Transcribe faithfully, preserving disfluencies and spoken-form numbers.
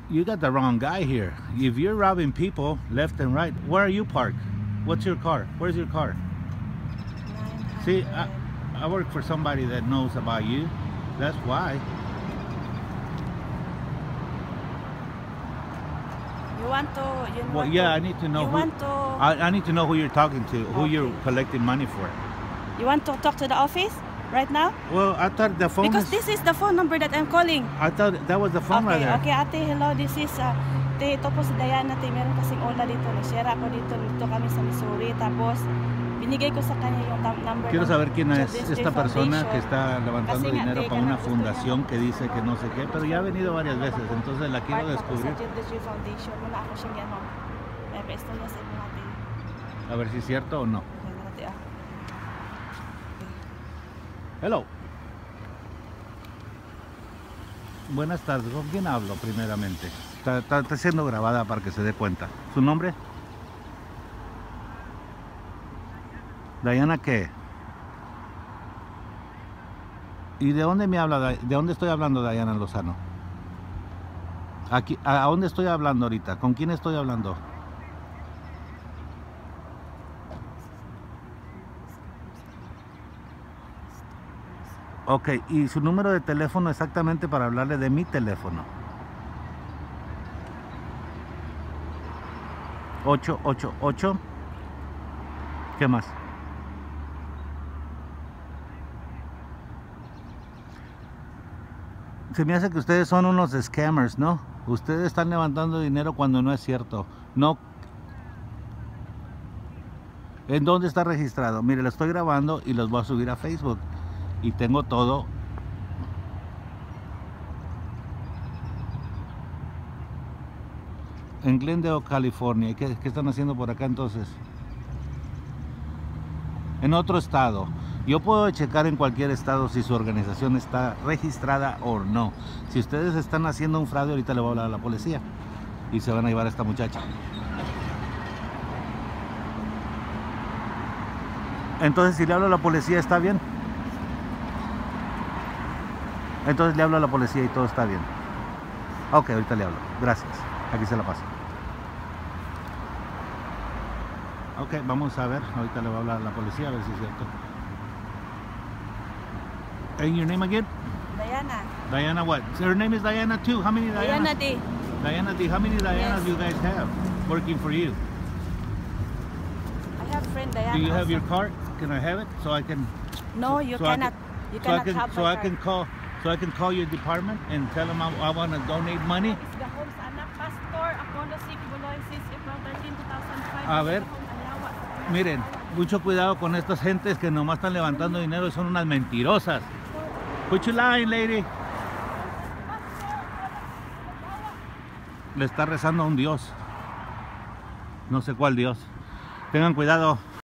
You got the wrong guy here. If you're robbing people left and right, where are you parked? What's your car? Where's your car? See, I, I work for somebody that knows about you. That's why. You want to? You Well, want yeah, to, I need to know. You who, want to? I, I need to know who you're talking to, who Okay. you're collecting money for. You want to talk to the office right now? Well, I thought the phone. Because is, this is the phone number that I'm calling. I thought that was the phone right Okay, there. okay ate, hello, this is uh, te, ito po si Diana, te, meron kasing ola dito, nag-share ako dito, dito kami sa Missouri, tapos binigay ko sa kanya yung number. Quiero ng saber quién es Children's esta Day persona que Foundation. está levantando Kasi nga, dinero te, para una ganun gusto fundación niya. que dice que no sé qué, pero ya ha venido varias veces, entonces la quiero Part ako descubrir. sa Children's Day Foundation, wala ako siyang gano'n. May pesto niya sa inyo ate. A ver si es cierto o no. Yan na ate ah. Hello. Buenas tardes, ¿con quién hablo primeramente? Está, está, está siendo grabada para que se dé cuenta. ¿Su nombre? ¿Diana qué? ¿Y de dónde me habla? ¿De dónde estoy hablando, Diana Lozano? Aquí, ¿a dónde estoy hablando ahorita? ¿Con quién estoy hablando? Ok, y su número de teléfono exactamente para hablarle de mi teléfono. ocho ocho ocho. ¿Qué más? Se me hace que ustedes son unos scammers, ¿no? Ustedes están levantando dinero cuando no es cierto. No. ¿En dónde está registrado? Mire, lo estoy grabando y los voy a subir a Facebook. Y tengo todo. En Glendale, California. ¿Qué, qué están haciendo por acá entonces? En otro estado. Yo puedo checar en cualquier estado si su organización está registrada o no. Si ustedes están haciendo un fraude, ahorita le voy a hablar a la policía y se van a llevar a esta muchacha. Entonces, si le hablo a la policía, ¿está bien? Entonces le hablo a la policía y todo está bien. Ok, ahorita le hablo. Gracias. Aquí se la paso. Ok, vamos a ver. Ahorita le voy a hablar a la policía a ver si es cierto. And your name again? Diana. Diana what? So her name is Diana too. How many Diana? Diana D. Diana D. How many Dianas Yes. do you guys have working for you? I have friend Diana. Do you have also. your card? Can I have it so I can? No, you so I cannot. can- You so I cannot can, have so my I card. can call. So I can call your department and tell them I, I want to donate money. It's the Homes Anak Pastor, Apollo six, Buloy six, April thirteenth, two thousand five. A ver. Miren, mucho cuidado con estas gentes que nomás están levantando dinero y son unas mentirosas. Put your line, lady. Le está rezando a un Dios. No sé cuál Dios. Tengan cuidado.